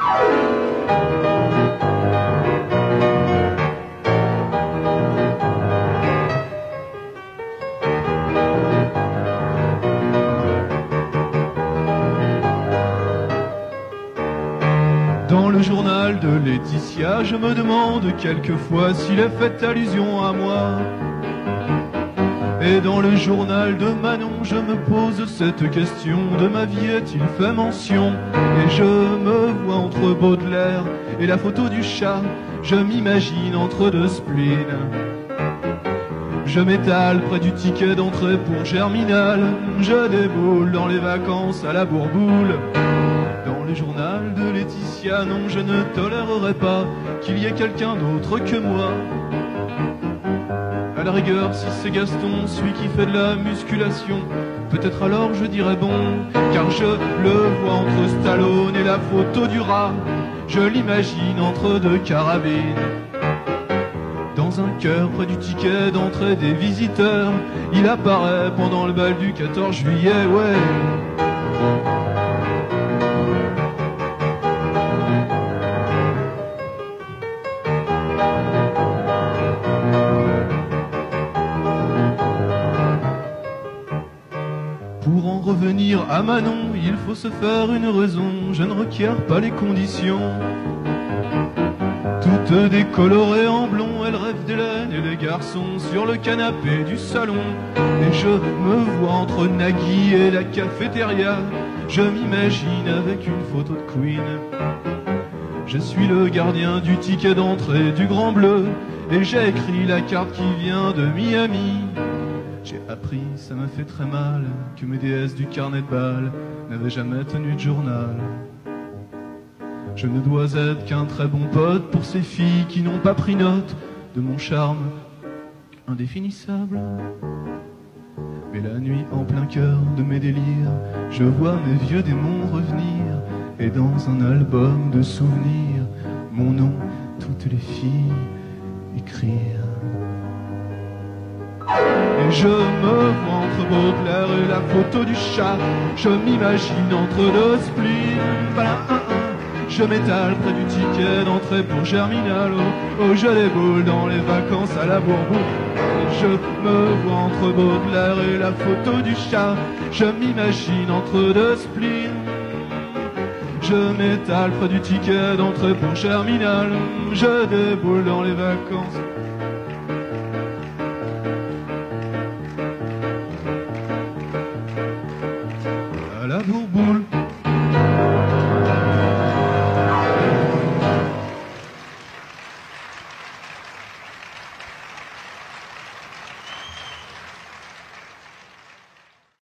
Dans le journal de Laetitia, je me demande quelquefois s'il est fait allusion à moi. Et dans le journal de Manon, je me pose cette question, de ma vie est-il fait mention? Et je me vois entre Baudelaire et la photo du chat, je m'imagine entre deux spleens. Je m'étale près du ticket d'entrée pour Germinal, je déboule dans les vacances à la Bourboule. Dans le journal de Laetitia, non, je ne tolérerai pas qu'il y ait quelqu'un d'autre que moi. À la rigueur, si c'est Gaston, celui qui fait de la musculation, peut-être alors je dirais bon, car je le vois entre Stallone et la photo du rat, je l'imagine entre deux carabines. Dans un cœur près du ticket d'entrée des visiteurs, il apparaît pendant le bal du 14 juillet, ouais. Pour en revenir à Manon, il faut se faire une raison, je ne requiers pas les conditions. Toute décolorée en blond, elle rêve d'Hélène et les garçons sur le canapé du salon. Et je me vois entre Nagui et la cafétéria, je m'imagine avec une photo de Queen. Je suis le gardien du ticket d'entrée du Grand Bleu, et j'ai écrit la carte qui vient de Miami. J'ai appris, ça m'a fait très mal, que mes déesses du carnet de bal n'avaient jamais tenu de journal. Je ne dois être qu'un très bon pote pour ces filles qui n'ont pas pris note de mon charme indéfinissable. Mais la nuit, en plein cœur de mes délires, je vois mes vieux démons revenir, et dans un album de souvenirs, mon nom, toutes les filles écrire. Et je me vois entre Baudelaire et la photo du chat, je m'imagine entre deux spleens. Je m'étale près du ticket d'entrée pour Germinal, oh je déboule dans les vacances à la Bourboule. Et je me vois entre Baudelaire et la photo du chat, je m'imagine entre deux spleens. Je m'étale près du ticket d'entrée pour Germinal, je déboule dans les vacances